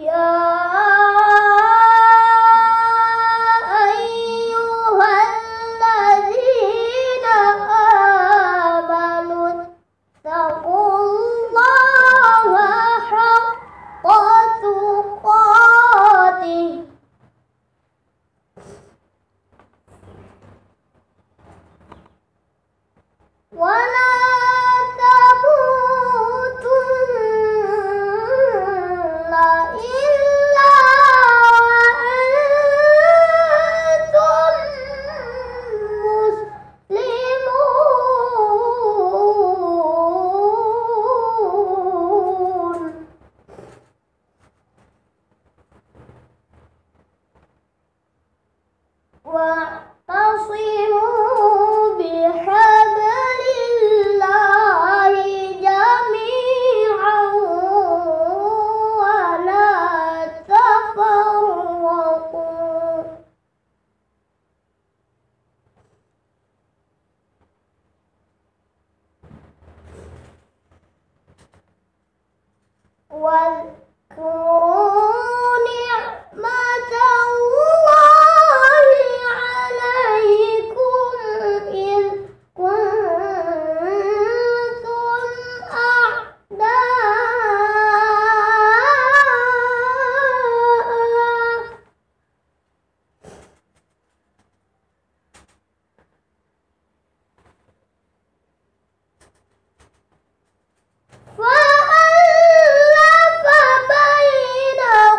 يا أيها الذين آمنوا اتقوا الله حق تقاته ولا واعتصموا بحبل الله جميعا ولا تفرقوا واذكروا نعمة الله عليكم إذ كنتم أعداء فألف بين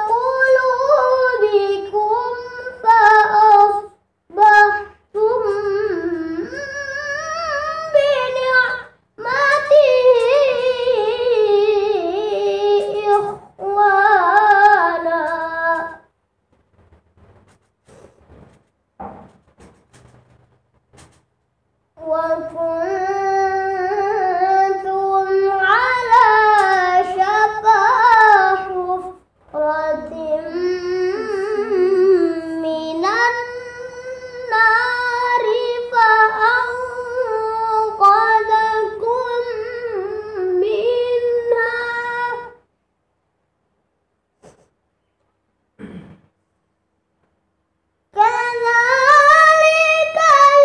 قلوبكم فأصبحتم بنعمته إخوانا وكنتم على شفا حفرة من النار فأنقذكم منها كذلك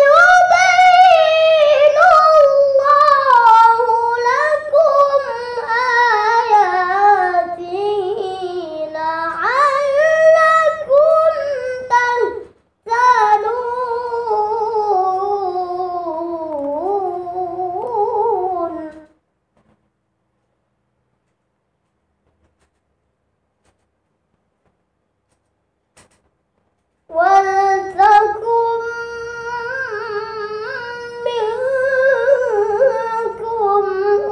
يبين الله لكم آياته لعلكم تهتدون ولتكن منكم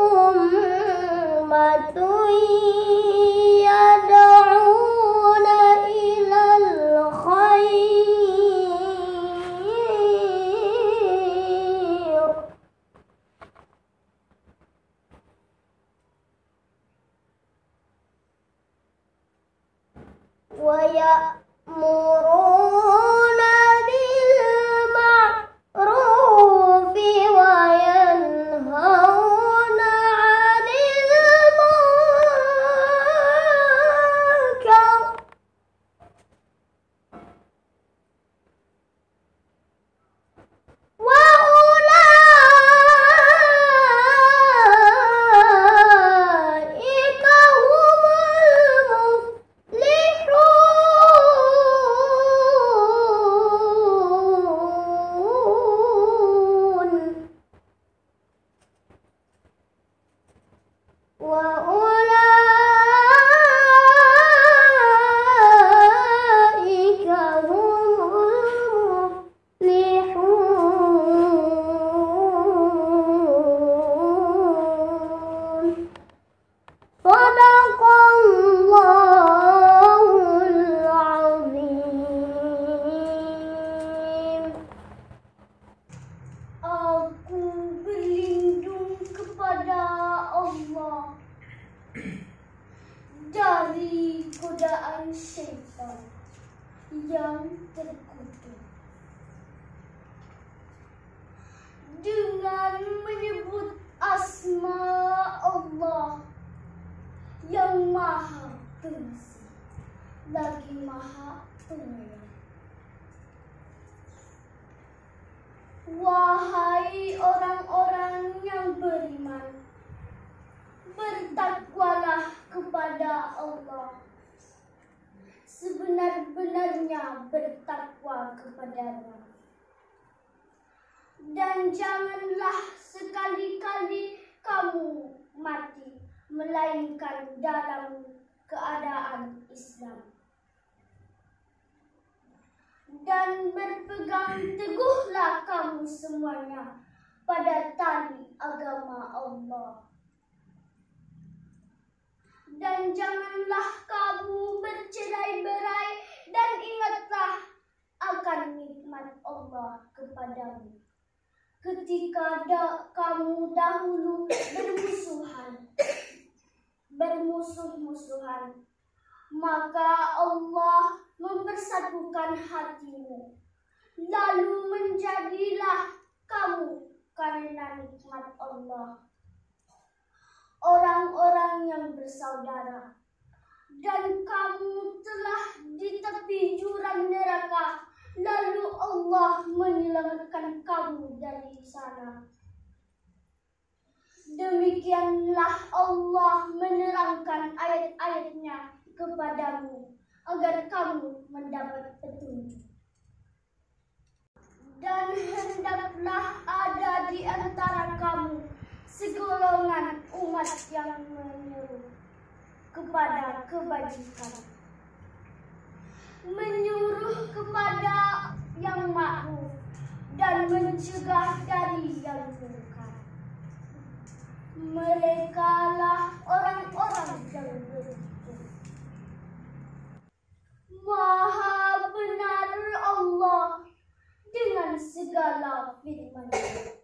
أمة يدعون إلى الخير ويأمرون بالمعروف وينهون عن المنكر وأولئك هم المفلحون وأولئك هم المفلحون صدق الله العظيم. Aku berlindung kepada Allah dari godaan syaitan yang terkutuk dengan menyebut asma Allah yang maha pengasih. lagi Maha Penyayang. Wahai orang-orang yang beriman, bertakwalah kepada Allah sebenar-benarnya bertakwa kepadanya. Dan janganlah sekali-kali kamu mati melainkan dalam keadaan Islam. Dan berpegang teguhlah kamu semuanya pada tali agama Allah. Dan janganlah kamu bercerai-berai, dan ingatlah akan nikmat Allah kepadamu ketika kamu dahulu bermusuh-musuhan, maka Allah mempersatukan hatimu, lalu menjadilah kamu karena nikmat Allah orang-orang yang bersaudara, dan kamu telah di tepi jurang neraka, lalu Allah menyelamatkan kamu dari sana. Demikianlah Allah menerangkan ayat-ayatnya kepadamu agar kamu mendapat petunjuk. Dan hendaklah ada di antara kamu segolongan umat yang menyeru kepada kebajikan, menyuruh kepada yang ma'ruf dan mencegah dari yang munkar. Merekalah orang-orang yang beruntung. Maha benar Allah dengan segala firman-Nya.